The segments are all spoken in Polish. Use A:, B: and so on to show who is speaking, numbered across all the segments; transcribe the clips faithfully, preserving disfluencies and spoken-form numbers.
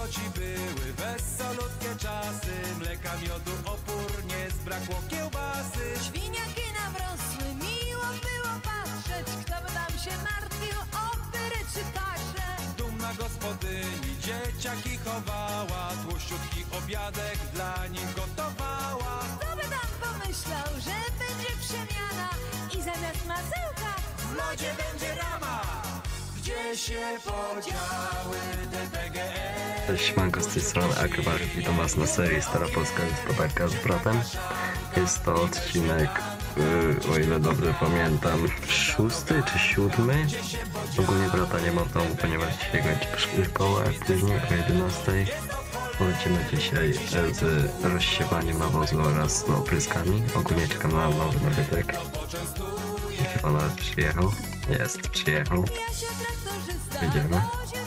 A: młodzi były wesolutkie czasy. Mleka, miodu, opór, nie zbrakło kiełbasy.
B: Świniaki nawrosły, miło było patrzeć. Kto by tam się martwił o pyry czy pasze?
A: Dumna gospodyni dzieciaki chowała, tłuściutki obiadek dla nich gotowała.
B: Kto by tam pomyślał, że będzie przemiana i zamiast masełka
A: W lodzie będzie rama. Gdzie się podziały te P G E?
C: Cześć, siemanko, z tej strony Akbar. Witam was na serii Stara Polska Gospodarka z bratem. Jest to odcinek, yy, o ile dobrze pamiętam, szósty czy siódmy. Ogólnie brata nie ma w domu, ponieważ dzisiaj kończy szkołę, później o jedenastej. Polecimy dzisiaj z rozsiewaniem nawozu oraz no, opryskami. Ogólnie czekam na nowy nabytek. Chyba nawet przyjechał. Jest, przyjechał. Idziemy.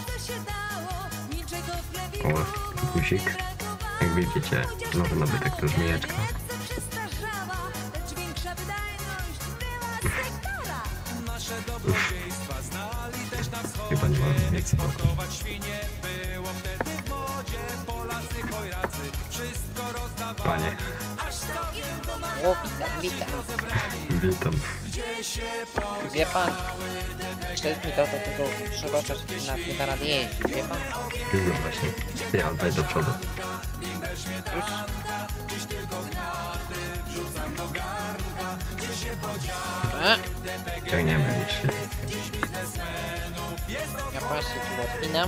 C: O, guzik. Jak widzicie, nowy nabytek to żmijeczka. Chyba nie mam nic. Panie.
D: O, witam, witam.
C: Witam.
D: Wie pan, cztery mi to do tego trzeba czas na gitara jeździć, wie pan?
C: Widzę właśnie. Ja oddaj do przodu.
D: Już? A?
C: Ciągniemy jeszcze.
D: Ja właśnie tu odpinam.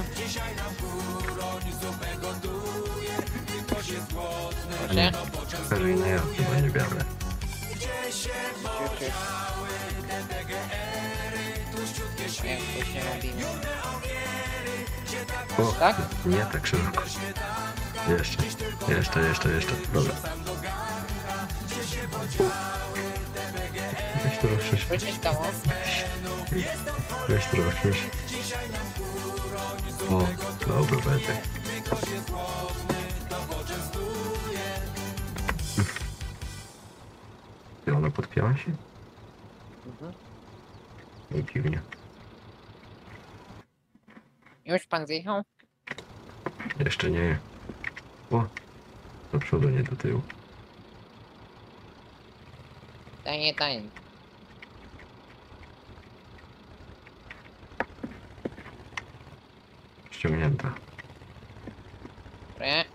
D: Proszę.
C: Karyna, ja chyba nie biorę.
D: Ciu, ciu. Jak to się robi?
C: O,
D: Tak?
C: nie tak szeroko. Jeszcze, jeszcze, jeszcze, jeszcze. Dobra. Weź to ruszysz.
D: Co się stało?
C: Weź to ruszysz. O, dobra, będzie. Ty, ona podpięła się?
D: Mhm.
C: Nie dziwnie.
D: Już pan zjechał?
C: Jeszcze nie. O, do przodu, nie do tyłu.
D: Daję, daję.
C: Ściągnięta.
D: Proszę.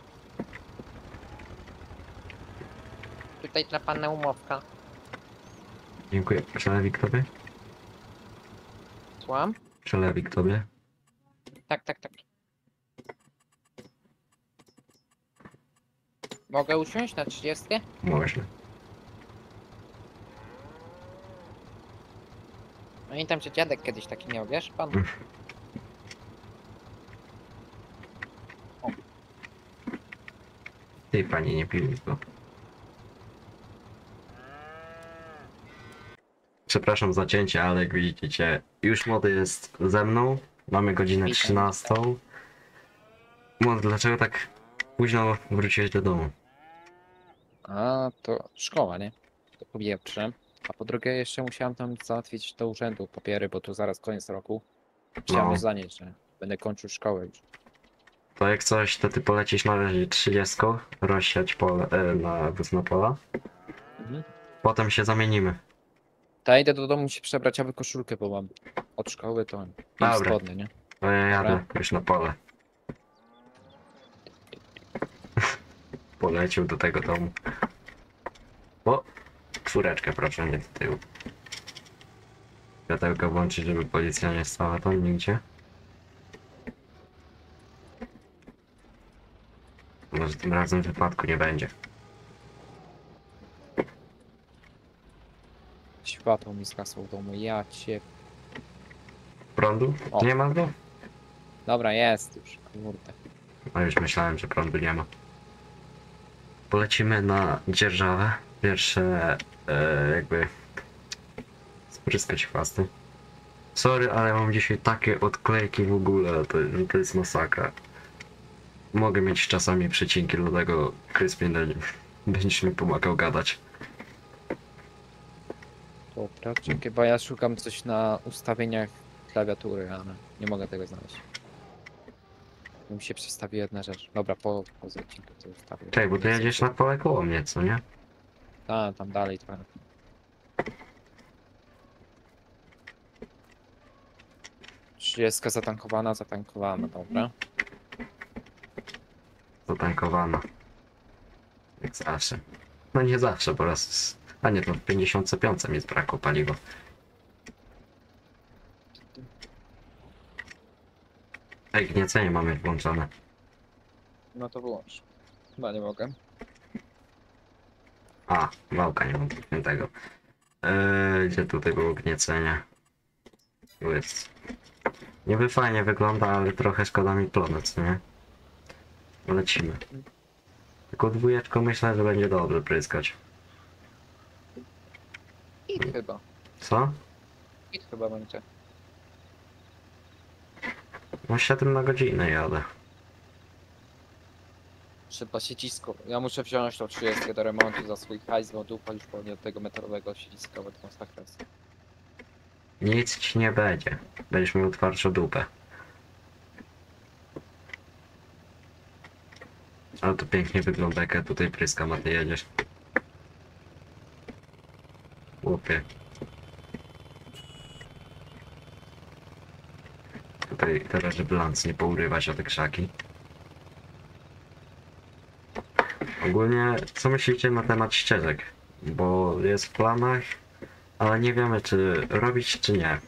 D: Tutaj dla pana umowka.
C: Dziękuję. Przelewik tobie?
D: Słucham?
C: Przelewik tobie?
D: Tak, tak, tak. Mogę usiąść na trzydziestkę?
C: Można.
D: Pamiętam, że dziadek kiedyś taki miał, wiesz pan?
C: Tej pani nie pili go. Przepraszam za cięcie, ale jak widzicie, już młody jest ze mną. Mamy godzinę
D: Witam,
C: trzynastą. Młody, dlaczego tak późno wróciłeś do domu?
D: A, to szkoła, nie? To po pierwsze. A po drugie jeszcze musiałem tam załatwić do urzędu papiery, bo tu zaraz koniec roku. Chciałem
C: No.
D: już zanieść, że będę kończył szkołę już.
C: To jak coś, to ty polecisz na razie trzydziestką, rozsiać pole, e, na wóz na pola.
D: Mhm.
C: Potem się zamienimy.
D: To ja idę do domu się przebrać, a wy koszulkę, bo mam od szkoły to i
C: Dobra.
D: spodnie, nie?
C: To ja jadę
D: Dobra.
C: już na pole. Polecił do tego domu. O, czwóreczkę proszę, nie do tyłu. Światełka włączyć, żeby policja nie stała tam nigdzie. Może tym razem wypadku nie będzie.
D: Światło mi zgasło w domu, ja cię...
C: Prądu?
D: O.
C: Nie ma go?
D: Dobra, jest już, kurde.
C: A już myślałem, że prądu nie ma. Polecimy na dzierżawę. Pierwsze e, jakby spryskać chwasty. Sorry, ale mam dzisiaj takie odklejki w ogóle, to, to jest masakra. Mogę mieć czasami przecinki, dlatego Crispin będziesz mi pomagał gadać.
D: Dobra, czekaj, bo ja szukam coś na ustawieniach klawiatury, ale nie mogę tego znaleźć. Mi się przestawi jedna rzecz. Dobra, po, po odcinku to ustawię.
C: Czekaj, bo ty jedziesz na pole koło mnie, co nie?
D: Tak, tam dalej trochę. trzydziestka zatankowana, zatankowana, dobra.
C: Zatankowana. Jak zawsze. No nie zawsze, po raz... A nie, to w pięćdziesiąt pięć mi zbrakło paliwa. Ej, gniecenie mamy włączone.
D: No to wyłącz. Chyba nie mogę.
C: A, wałka nie mam klikniętego. Eee, gdzie tutaj było gniecenie? Tu jest. Niby fajnie wygląda, ale trochę szkoda mi plony, co nie? Lecimy. Tylko dwójeczką myślę, że będzie dobrze pryskać.
D: I chyba.
C: Co?
D: I chyba będzie.
C: No siedem na godzinę jadę.
D: Trzeba siedzisko. Ja muszę wziąć to trzydzieści do remontu za swój hajs, bo dupa już pewnie od tego metalowego siedziska, bo to masakra jest.
C: Nic ci nie będzie. Będziesz miał twardszą dupę. Ale to pięknie wygląda, jak ja tutaj pryskam, a ty jedziesz. Łopie. Tutaj teraz, żeby lans nie pourywać o te krzaki. Ogólnie, co myślicie na temat ścieżek? Bo jest w planach, ale nie wiemy, czy robić, czy nie.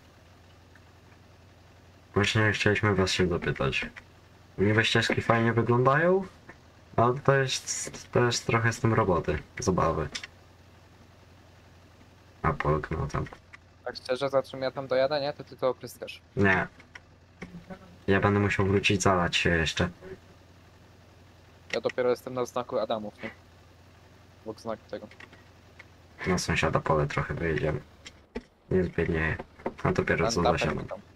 C: Właśnie chcieliśmy was się dopytać. Niby ścieżki fajnie wyglądają, ale to jest też trochę z tym roboty, zabawy. A polk, no tam.
D: Tak szczerze, za czym ja tam dojadę, nie? To ty to opryskasz.
C: Nie. Ja będę musiał wrócić, zalać się jeszcze.
D: Ja dopiero jestem na znaku Adamów, nie? Obok znaku tego.
C: Na sąsiada pole trochę wyjedziemy. Nie zbiednieje. A dopiero co
D: Tam-
C: zasiadam.
D: tam.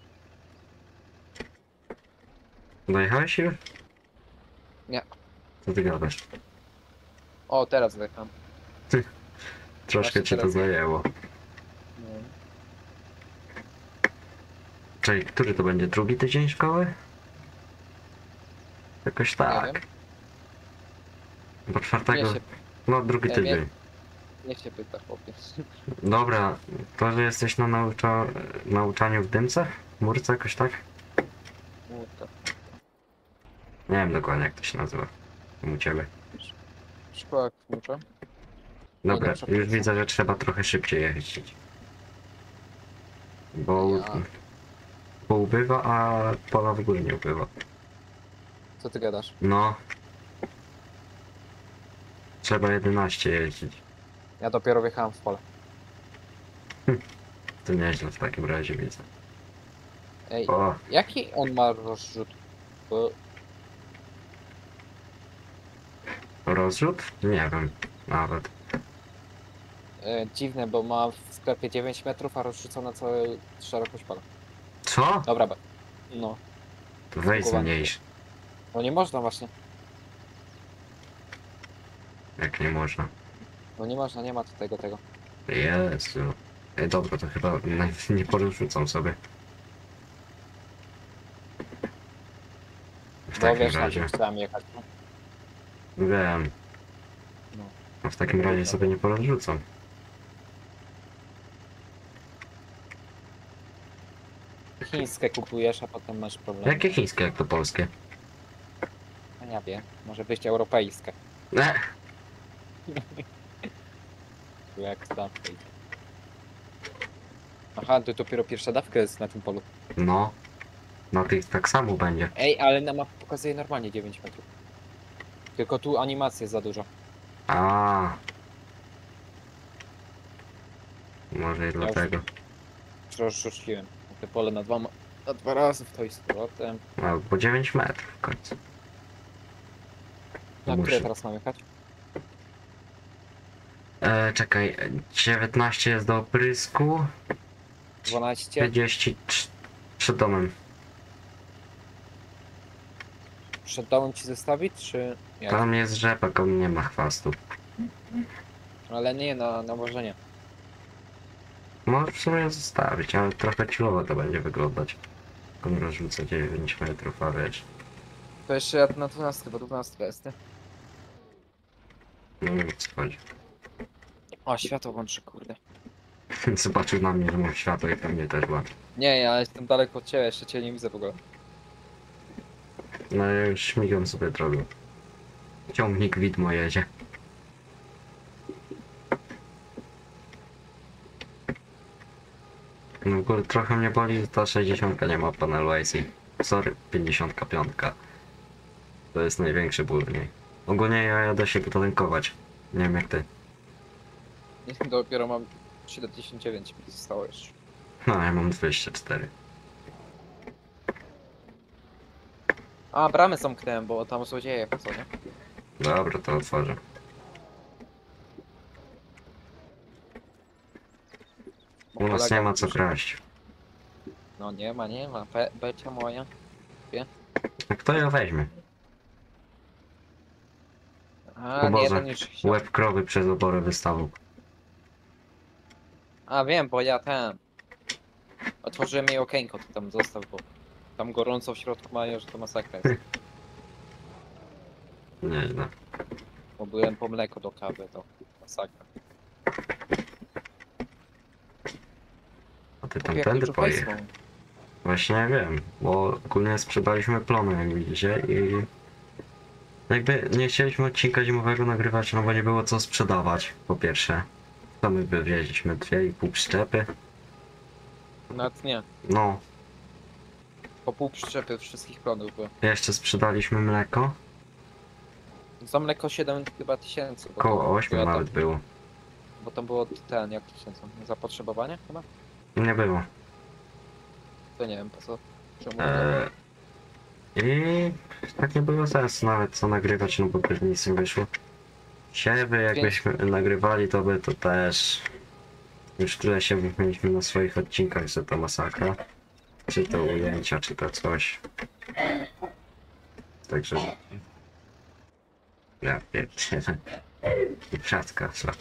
C: Dojechałeś już?
D: Nie.
C: Co ty gadasz?
D: O, teraz wyjechałem.
C: Troszkę
D: Właśnie
C: ci to
D: teraz-
C: zajęło.
D: No.
C: Czyli który to będzie? Drugi tydzień szkoły? Jakoś
D: Nie
C: tak.
D: wiem.
C: Bo czwartego...
D: Nie się,
C: No drugi
D: nie,
C: tydzień.
D: nie się pyta, chłopie.
C: Dobra, to że jesteś na naucza... nauczaniu w dymce? W murce jakoś tak?
D: Łódka.
C: Nie wiem dokładnie jak to się nazywa. U ciebie.
D: Szkoła kmucza.
C: Dobra,
D: dobrze,
C: już
D: proszę.
C: widzę, że trzeba trochę szybciej jeździć. Bo...
D: Ja.
C: Bo ubywa, a pola w ogóle nie ubywa.
D: Co ty gadasz?
C: No. Trzeba jedenaście jeździć.
D: Ja dopiero wjechałem w pole.
C: To nieźle w takim razie widzę.
D: Ej,
C: O,
D: jaki on ma rozrzut? Bo
C: rozrzut? Nie wiem. Nawet.
D: e, dziwne, bo ma w sklepie dziewięć metrów, a rozrzucona cała szerokość pola.
C: Co?
D: Dobra, be. No.
C: Weź zmniejsz.
D: No nie można właśnie.
C: Jak nie można.
D: No nie można, nie ma tu tego, tego.
C: Jezu. Ej, dobra, to chyba naj- nie porzucam sobie. W
D: Bo
C: takim
D: wiesz, na
C: razie.
D: czym chciałem jechać. No.
C: Wiem.
D: No.
C: No w takim razie sobie nie porozrzucam.
D: Chińskie kupujesz, a potem masz problem.
C: Jakie chińskie, jak to polskie?
D: No nie wiem, może być europejskie.
C: Ne.
D: Tu jak dawka idzie. Aha, to dopiero pierwsza dawka jest na tym polu.
C: No. Na tych tak samo będzie.
D: Ej, ale na mapie pokazuje normalnie dziewięć metrów. Tylko tu animacji jest za dużo.
C: A. Może i dlatego.
D: Rozrzuciłem te pole na dwa, ma- na dwa razy w to i z powrotem.
C: No, bo dziewięć metrów w końcu.
D: Na
C: Muszę.
D: które teraz mam jechać?
C: E, czekaj, dziewiętnaście jest do oprysku,
D: dwanaście.
C: czterdzieści przed domem.
D: Przed domem ci zostawić, czy jak?
C: Tam jest rzepak, on nie ma chwastu.
D: Ale nie, na nawożenie.
C: Możesz w sumie zostawić, ale trochę ciulowo to będzie wyglądać. On rozrzuca dziewięć metrów, a wiesz.
D: To jeszcze ja na dwunastkę, bo dwunastka jest, nie?
C: No nie co chodzi.
D: O, światło włączy, kurde.
C: Zobaczył na mnie, że mam światło i pewnie też łapie.
D: Nie, ja jestem daleko od ciebie, jeszcze cię nie widzę w ogóle.
C: No ja już śmigam sobie drogą. Ciągnik widmo jedzie. No w ogóle trochę mnie boli, że ta sześćdziesiątka nie ma panelu A C. Sorry, pięćdziesiątka pięć. To jest największy ból w niej. Ogólnie ja jadę się potankować. Nie wiem jak ty.
D: Dopiero mam siedemdziesiąt dziewięć, mi zostało jeszcze.
C: No ja mam dwieście cztery.
D: A, bramy zamknąłem, bo tam złodzieje chodzą, nie?
C: Dobra, to otworzę.
D: Bo
C: U nas
D: kolega
C: nie ma co
D: mówi, że-
C: kraść.
D: No nie ma, nie ma. Be Becia moja.
C: A kto ją weźmie?
D: A,
C: O
D: nie
C: Boże,
D: jeden już chciał.
C: Łeb krowy przez oborę wystawu.
D: A, wiem, bo ja ten... Otworzyłem jej okienko, to tam został, bo... Tam gorąco w środku mają, że to masakra jest.
C: Nieźle.
D: Bo byłem po mleko do kawy, to masakra.
C: A ty
D: Jak
C: tamtędy
D: dużo
C: pojechał.
D: hajsu.
C: Właśnie nie wiem, bo ogólnie sprzedaliśmy plony, jak widzicie, i jakby nie chcieliśmy odcinka zimowego nagrywać, no bo nie było co sprzedawać, po pierwsze. To my wywieźliśmy dwie i pół przyczepy.
D: Nawet nie.
C: No,
D: Po pół przyczepy wszystkich plonów było.
C: jeszcze sprzedaliśmy mleko,
D: Za mleko siedem chyba tysięcy. bo
C: koło
D: to-
C: ośmiu
D: ja to-
C: nawet było.
D: Bo to było ten, jak to się nazywa, zapotrzebowanie chyba?
C: Nie było.
D: To nie wiem po co. Czemu
C: Eee, I tak nie było sensu nawet co nagrywać, no bo też nic nie wyszło. Siewy jakbyśmy nagrywali, to by to też... Już tyle się mieliśmy na swoich odcinkach, że to masakra. Czy to ujęcia, czy to coś. Także... Ja pierdzielę. Przatka, co?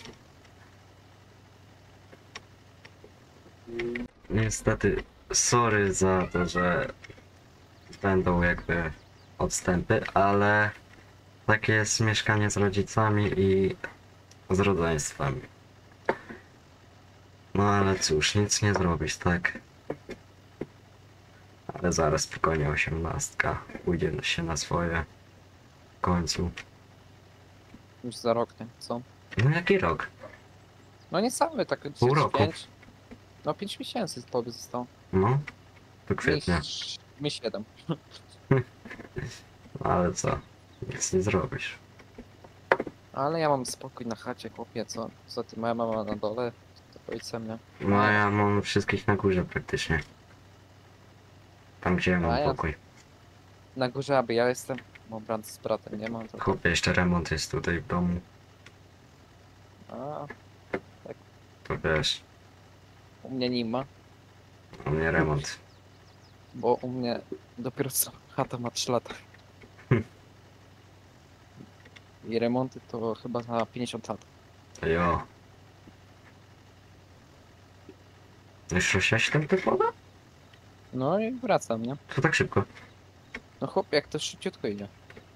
C: Niestety, sorry za to, że będą jakby odstępy, ale takie jest mieszkanie z rodzicami i z rodzeństwem. No ale cóż, nic nie zrobisz, tak? Ale zaraz spokojnie osiemnastka pójdzie się na swoje w końcu.
D: Już za rok, nie? Co?
C: No jaki rok?
D: No nie cały, tak
C: Pół roku.
D: pięć. No pięć miesięcy to by zostało.
C: No, to kwietnia.
D: Mi- Mi siedem.
C: Ale co? Nic nie zrobisz.
D: Ale ja mam spokój na chacie, chłopie, co? Za tym moja mama na dole, to ojcem, nie?
C: No ja mam wszystkich na górze praktycznie. Tam gdzie ja
D: A
C: mam
D: ja-
C: pokój.
D: Na górze, aby ja jestem, bo brat z bratem nie mam, to...
C: Chłopie, jeszcze remont jest tutaj w domu.
D: A,
C: To wiesz,
D: u mnie nie ma,
C: u mnie remont.
D: bo u mnie dopiero co chata ma trzy lata.
C: Hm.
D: I remonty to chyba na pięćdziesiąt lat.
C: Jo. Już rozsiać ten woda?
D: No i wracam, nie?
C: To tak szybko.
D: No chłop, jak to szybciutko idzie.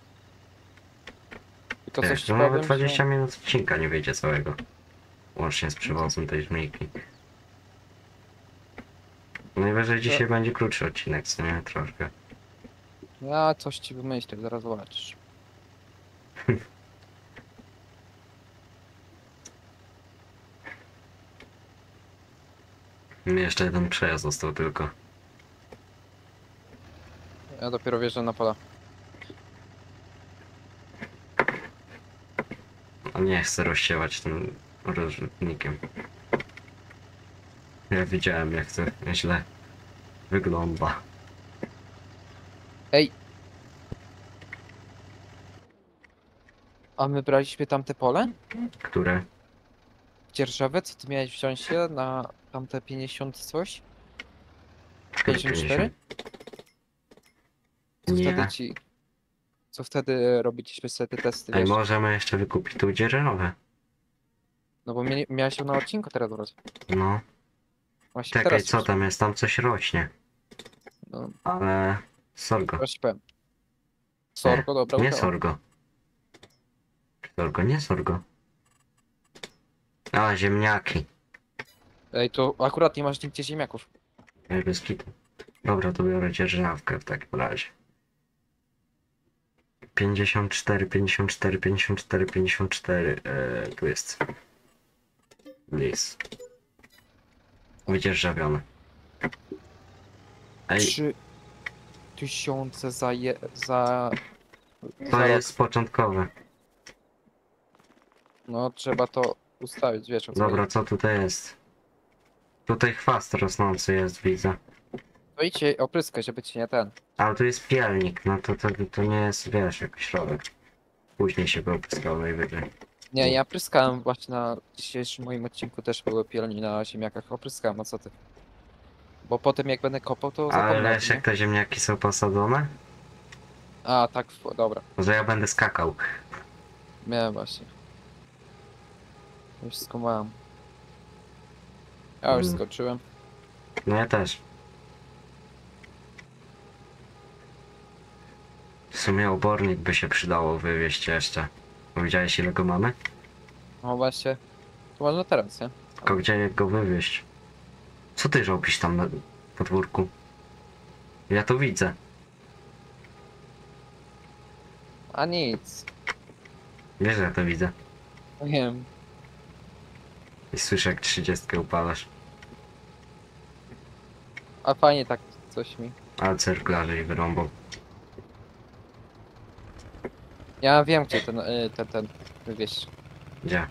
D: Tylko
C: Wiesz,
D: coś ci
C: to nawet
D: powiem,
C: dwadzieścia
D: że...
C: minut odcinka nie wyjdzie całego. Łącznie z przewozem tej żmijki. Najwyżej dzisiaj będzie krótszy odcinek, co nie? Troszkę.
D: Ja coś ci wymyślę, zaraz zobaczysz.
C: Mi jeszcze jeden przejazd został tylko.
D: Ja dopiero wjeżdżam na pola.
C: A nie chcę rozsiewać tym rozrzutnikiem. Ja widziałem jak to źle wygląda.
D: Ej! A my braliśmy tamte pole?
C: Które?
D: W Dzierżawie? Co ty miałeś wziąć się na tamte pięćdziesiąt coś?
C: Które
D: pięćdziesiąt cztery? Co
C: Nie.
D: wtedy ci... Co wtedy robiliśmy sobie te testy,
C: Ej,
D: wiesz?
C: możemy jeszcze wykupić tu dzierżawę.
D: No bo mia miałeś ją na odcinku teraz brać.
C: No.
D: Właśnie
C: Czekaj,
D: teraz
C: co
D: już.
C: tam jest? Tam coś rośnie.
D: No,
C: ale sorgo.
D: właśnie powiem. Sorgo, dobra,
C: Nie
D: udało.
C: sorgo. Sorgo, nie sorgo. A, ziemniaki.
D: Ej, to akurat nie masz nigdzie ziemniaków.
C: Ej, bez kitu. Dobra, to biorę dzierżawkę w takim razie. pięćdziesiąt cztery, pięćdziesiąt cztery, pięćdziesiąt cztery, pięćdziesiąt cztery. Eee, tu jest. Lis. Wydzierżawione. Ej,
D: Trzy tysiące za je... za...
C: to
D: za rok.
C: jest początkowe.
D: No, trzeba to ustawić, wiesz o co
C: Dobra,
D: chodzi.
C: co tutaj jest? Tutaj chwast rosnący jest, widzę.
D: To idźcie opryskać, żeby ci nie ten.
C: Ale tu jest pielnik, no to, to, to nie jest, wiesz, jakiś środek. Później się go opryskało najwyżej.
D: Nie, ja pryskałem właśnie na dzisiejszym moim odcinku też były pielni na ziemniakach. Opryskałem, a co ty? Bo potem jak będę kopał, to zapomnę.
C: Ale
D: o
C: wiesz,
D: tym,
C: jak te ziemniaki są posadzone?
D: nie? A, tak, w- dobra.
C: Że ja będę skakał.
D: Miałem właśnie. Już wszystko mam. Ja już
C: Mm.
D: skoczyłem.
C: No ja też. W sumie obornik by się przydało wywieźć jeszcze. Widziałeś, ile go mamy?
D: No właśnie. To można teraz, nie?
C: Tylko gdzie jak go wywieźć? Co ty robisz tam na podwórku? Ja to widzę.
D: A nic.
C: Wiesz, że ja to widzę.
D: Nie wiem.
C: I słyszę, jak trzydziestkę upalasz.
D: A fajnie tak coś mi.
C: Ale cyrklarze i wyrąbą.
D: Ja wiem, gdzie ten, y, ten, ten wywieźć.
C: Gdzie?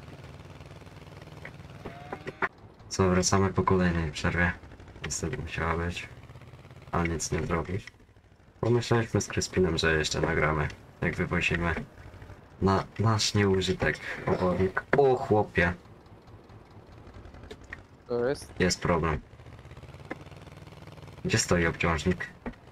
C: Co, wracamy po kolejnej przerwie. Niestety musiała być. Ale nic nie zrobić. Pomyśleliśmy z Kryspinem, że jeszcze nagramy, jak wywozimy na nasz nieużytek obornik. O chłopie,
D: To jest?
C: jest problem. Gdzie stoi obciążnik?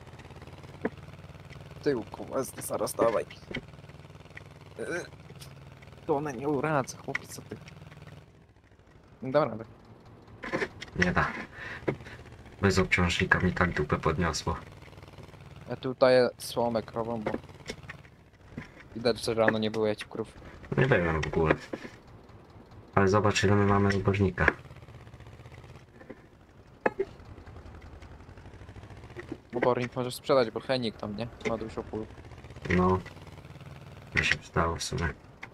D: W tyłku, jest zaraz dawaj. Y, To one nie uradza, chłopie, co ty? Dobra, dobra.
C: Nie da. Bez obciążnika mi tak dupę podniosło.
D: Ja tu daję słomę krową, bo widać, że rano nie było jać krów.
C: Nie wiem w ogóle. Ale zobacz, ile my mamy obornika.
D: Obornik możesz sprzedać, bo chemik tam, nie? Ma dużo pól.
C: No. Mi się przydało w sumie.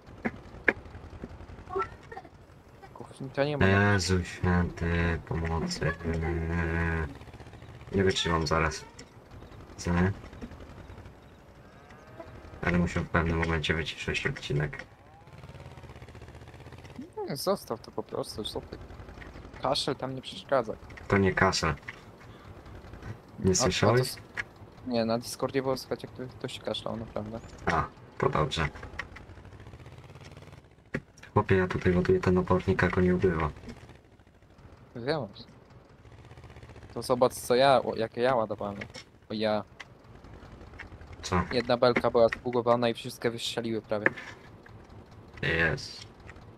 D: Kuchnika nie ma.
C: Jezu święty, pomocy. Eee, Nie wytrzymam zaraz. Co nie? Ale muszę w pewnym momencie wyciszyć odcinek.
D: Nie, zostaw to po prostu, co ty? Kaszel tam nie przeszkadza.
C: To nie kasza. Nie
D: A- a to
C: słyszałeś?
D: s- Nie, na Discordzie było słychać, jak ktoś- ktoś kaszlał, naprawdę.
C: A, to dobrze. Chłopie, ja tutaj ładuję ten opornik, a go nie ubywa.
D: Wiem. To zobacz, co ja, o, jakie ja ładowałem. Bo ja,
C: Co?
D: jedna belka była zbugowana i wszystkie wystrzeliły prawie.
C: Jest.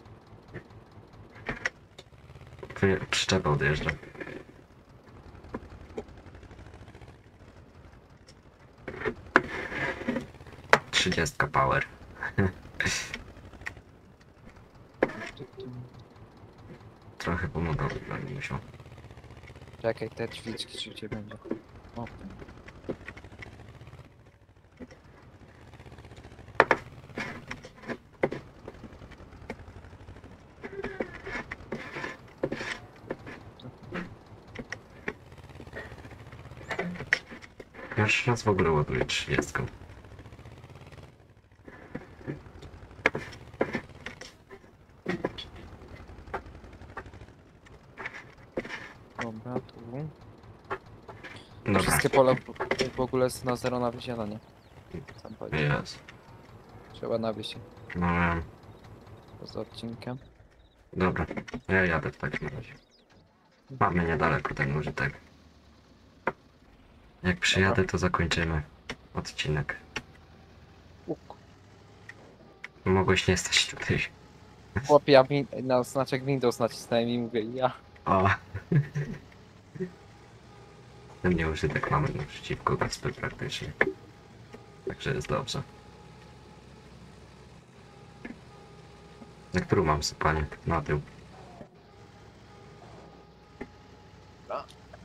C: Wy- Przyczepa odjeżdża. Trzydziestka power. Trochę pomogę, będę musiał.
D: Czekaj, te drzwiczki czy gdzie będzie. O.
C: Pierwszy raz w ogóle ładuję trzydziestką.
D: Dobra, tu.
C: Dobra,
D: Wszystkie pola w- w ogóle jest na zero nawiezione, nie? Sam powiedział.
C: jest.
D: Trzeba nawieść
C: No wiem.
D: poza odcinkiem.
C: Dobra, ja jadę w takim razie. Mamy niedaleko ten użytek. Jak przyjadę, to zakończymy odcinek.
D: Uk.
C: Mogłeś nie stać tutaj.
D: Chłopie, ja win- na znaczek Windows nacisnąłem i mówię, ja.
C: O. Ten nieużytek mamy naprzeciwko gospy praktycznie. Także jest dobrze. Na którą mam sypanie? Na tył.
D: Dobra.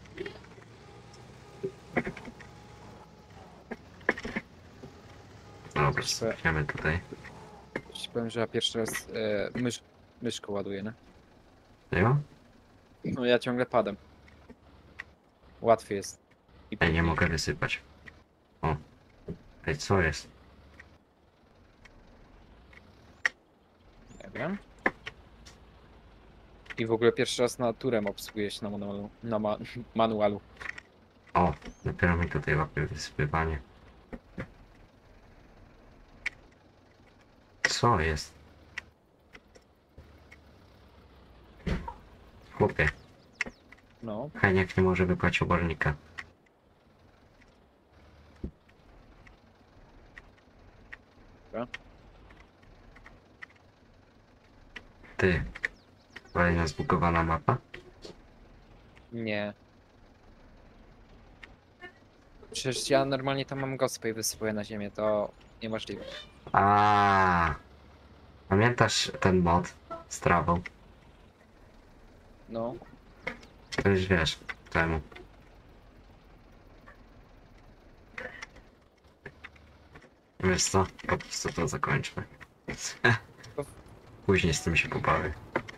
C: Dobra, sypiemy tutaj.
D: Ci powiem, że ja pierwszy raz e, mysz, myszką ładuję, nie?
C: Jo?
D: No ja ciągle padam. Łatwiej jest. I
C: Ej, nie mogę wysypać. O. Ej, co jest?
D: Nie wiem. I w ogóle pierwszy raz naturem obsługuję się na manualu. Na ma manualu.
C: O, dopiero mi tutaj łapie wysypywanie. Co jest? Chłopie,
D: No,
C: Heniek nie może wypłać obornika.
D: Dobra.
C: Ty, kolejna zbugowana mapa?
D: nie. Przecież ja normalnie tam mam gospę i wysypuję na ziemię, to niemożliwe.
C: A, pamiętasz ten mod z trawą?
D: No,
C: To już wiesz, czemu. Wiesz co? Po prostu to zakończmy. Później z tym się pobawię.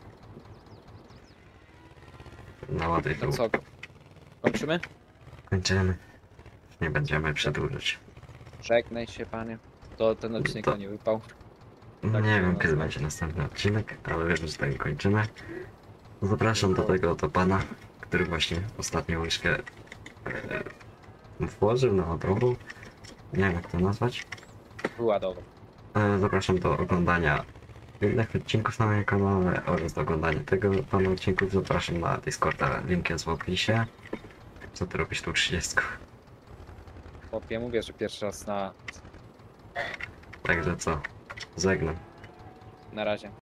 C: Naładuj
D: to
C: tu.
D: co? Kończymy?
C: Kończymy. Nie będziemy przedłużać.
D: Żegnaj się, panie. To ten odcinek
C: To-
D: to nie wypał.
C: Nie
D: Tak,
C: wiem
D: no,
C: kiedy
D: no.
C: będzie następny odcinek, ale wiem, że tak kończymy. Zapraszam do tego oto pana, który właśnie ostatnią łyżkę e, włożył na drogą. Nie wiem jak to nazwać.
D: Wyładował.
C: E, Zapraszam do oglądania innych odcinków na moim kanale oraz do oglądania tego pana odcinków. Zapraszam na Discorda, link jest w opisie. Co ty robisz tu trzydzieści?
D: Chłopie, mówię, że pierwszy raz na,
C: Także co? Żegnam.
D: na razie.